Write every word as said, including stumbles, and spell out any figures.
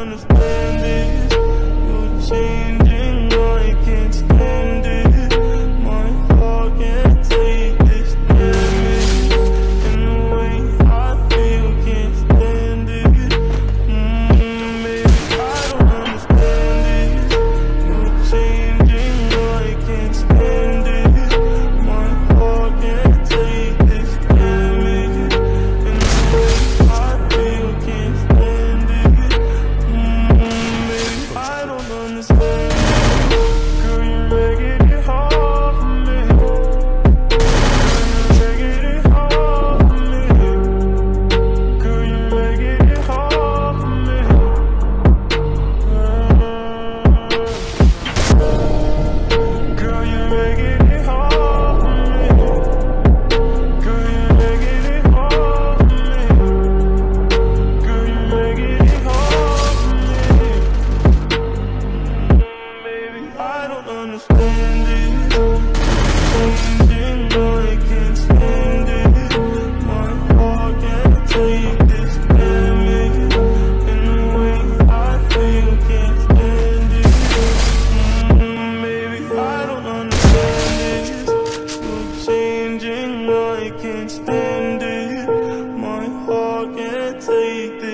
understand this. You're changing, I can't stand it. My heart can't take this damage, and the way I feel can't stand it. Mm, maybe I don't understand this. You're changing, I can't stand it. My heart can't take this damage, and the way I feel can't stand it. Mm, maybe I don't understand. Girl, you're making it hard for me. Girl, you're making it hard for me. Girl, you're making it hard for me. Girl, you're making it hard for me. Girl, you're making it hard for me. Girl, you're making it hard for me. Maybe I don't understand it. Changing, I can't stand it. My heart can't take this damage, and the way I feel can't stand it. Mm, maybe I don't understand this. You're changing, I can't stand it. My heart can't take this.